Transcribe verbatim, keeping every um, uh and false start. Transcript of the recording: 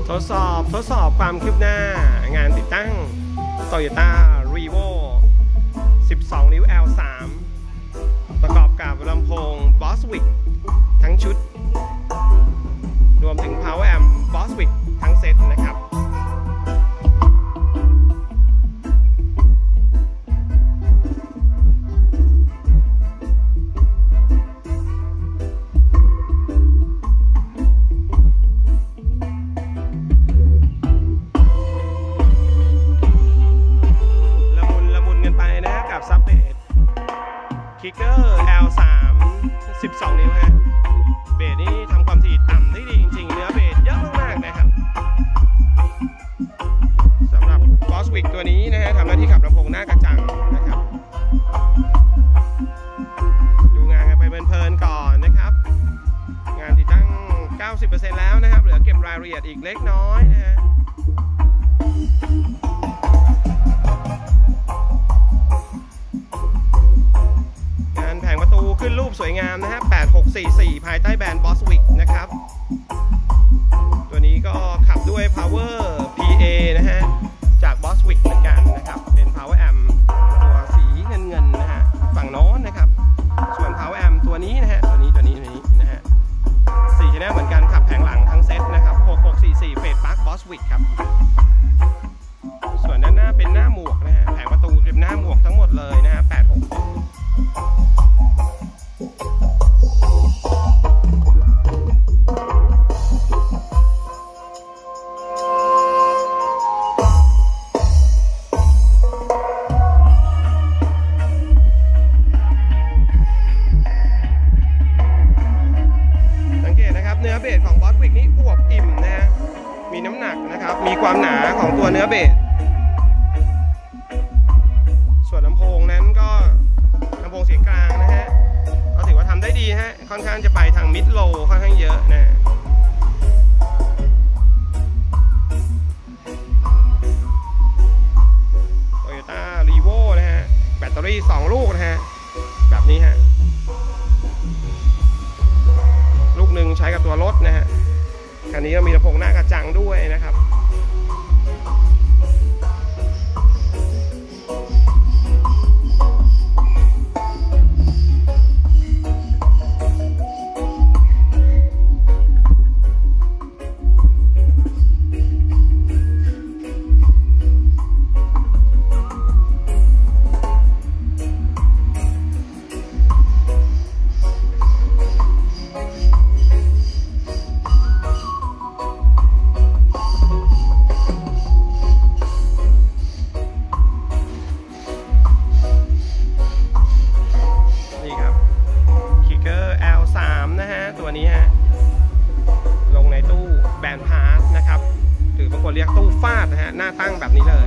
ทดสอบทดสอบความคืบหน้างานติดตั้ง Toyota Revo สิบสอง นิ้ว แอล สาม ประกอบกับลำโพง Boswick ทั้งชุดรวมถึง Power Amp Boswick ทั้งเซตนะครับซับเบสคิกเกอร์ แอล สาม สิบสอง นิ้วฮะเบสนี่ทำความถี่ต่ำได้ดีจริงๆเนื้อเบสเยอะมากๆนะครับสำหรับ Boswick ตัวนี้นะฮะทำหน้าที่ขับลำโพงหน้ากระจังนะครับดูงานกันไปเพลินๆก่อนนะครับงานติดตั้ง เก้าสิบเปอร์เซ็นต์ แล้วนะครับเหลือเก็บรายละเอียดอีกเล็กน้อยนะฮะขึ้นรูปสวยงามนะฮะแปดหกสี่สี่ภายใต้แบรนด์ Boswick นะครับตัวนี้ก็ขับด้วย Power พี เอ นะฮะจาก Boswick เหมือนกันนะครับเป็น Power Amp ตัวสีเงินเงินนะฮะฝั่งโน้นนะครับส่วน Power Amp ตัวนี้นะฮะตัวนี้ตัวนี้ตัวนี้นะฮะสี่ channel เหมือนกันขับแผงหลังทั้งเซตนะครับหกหกสี่สี่เฟสปาร์ค Boswick ครับส่วนด้านหน้าเป็นหน้าหมวกนะฮะแผงประตูเป็นหน้าหมวกทั้งหมดเลยนะฮะแปดหกเนื้อเบสของ Boswick นี่อวบอิ่มนะฮะมีน้ำหนักนะครับมีความหนาของตัวเนื้อเบสส่วนลำโพงนั้นก็ลำโพงเสียงกลางนะฮะก็ถือว่าทำได้ดีฮะค่อนข้างจะไปทางมิดโลค่อนข้างเยอะนะ Toyota Revo นะฮะแบตเตอรี่สองลูกนะฮะแบบนี้ฮะลูกหนึ่งใช้กับตัวรถนะฮะคันนี้ก็มีลำโพงหน้ากระจังด้วยนะครับตัวนี้ฮะลงในตู้แบนพาสนะครับหรือบางคนเรียกตู้ฟาดนะฮะหน้าตั้งแบบนี้เลย